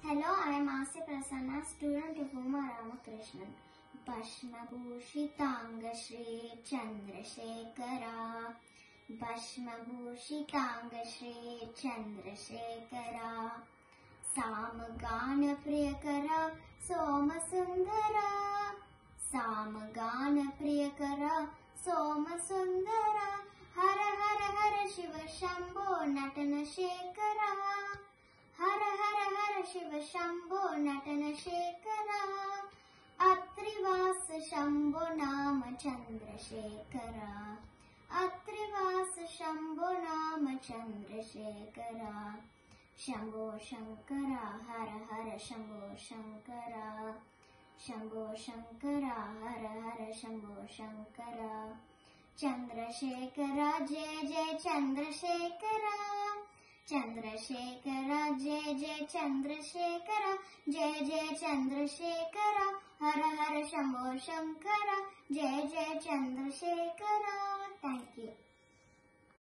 Hello, I am Aasya Prasanna, student of Uma Ramakrishnan. Bhashmabhushitanga Shri Chandrasekhara. Bhashmabhushitanga Shri Chandrasekhara. Samagana Priyakara Somasundara. Samagana Priyakara Somasundara. Hara Hara Hara Shiva Shambho Natana Shekhara. Hara Hara Hara Shiva Shambho Natana Shekhara. Atrivasa Shambho Nama Chandrasekhara. Atrivasa Shambho Nama Chandrasekhara. Shambho Shankara Hara Hara Shambho Shankara. Shambho Shankara Hara Hara Shambho Shankara. Chandrasekhara Jai Jai Chandrasekhara. Chandrasekhara Jai Jai Chandrasekhara. Jai Jai Chandrasekhara. Hara Hara Shambho Shankara. Jai Jai Chandrasekhara. Thank you.